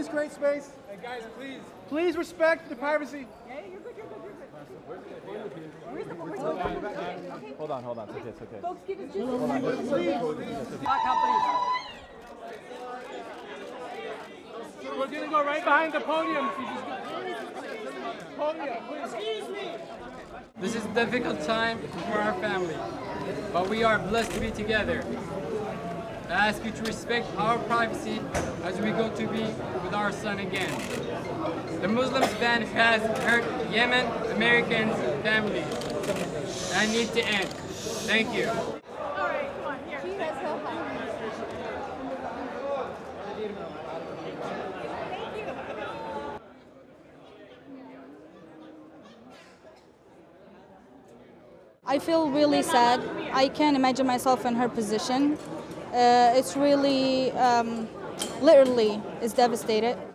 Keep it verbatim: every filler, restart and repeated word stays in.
Please create space. Hey guys, please. Please respect the privacy. Yeah, you're good, you're good, you're good. Where's the, where's the, okay. Hold on, hold on. It's okay, it's okay. Folks, give us just Hold on, please. We're gonna go right behind the podium. Podium, please. Excuse me. This is a difficult time for our family, but we are blessed to be together. I ask you to respect our privacy as we go to be with our son again. The Muslims ban has hurt Yemen Americans' families. That needs to end. Thank you. All right, come on, here. She has her hand. Thank you. I feel really sad. I can't imagine myself in her position. Uh, it's really, um, literally, it's devastated.